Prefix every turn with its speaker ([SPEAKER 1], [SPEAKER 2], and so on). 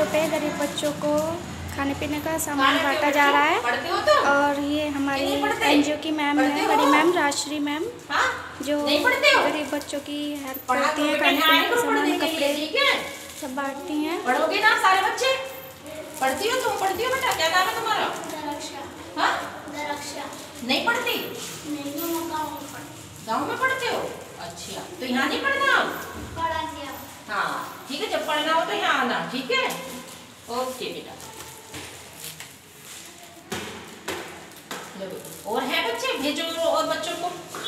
[SPEAKER 1] पे गरीब बच्चों को खाने पीने का सामान बांटा जा रहा है। और ये हमारी एनजीओ की मैम है, बड़ी मैम राजश्री मैम, जो गरीब बच्चों की हेल्प करती हैं, खाने पीने का सामान, कपड़े सब बांटती हैं।
[SPEAKER 2] पढ़ोगे ना सारे बच्चे? पढ़ती हो तुम? पढ़ती हो बेटा? क्या नाम है तुम्हारा? नहीं पढ़ती? गाँव में पढ़ते हो? अच्छा, तो यहाँ नहीं पढ़ना? हाँ ठीक है, जब पढ़ना हो तो यहाँ आना, ठीक है? ओके बेटा। और है बच्चे? भेजो और बच्चों को।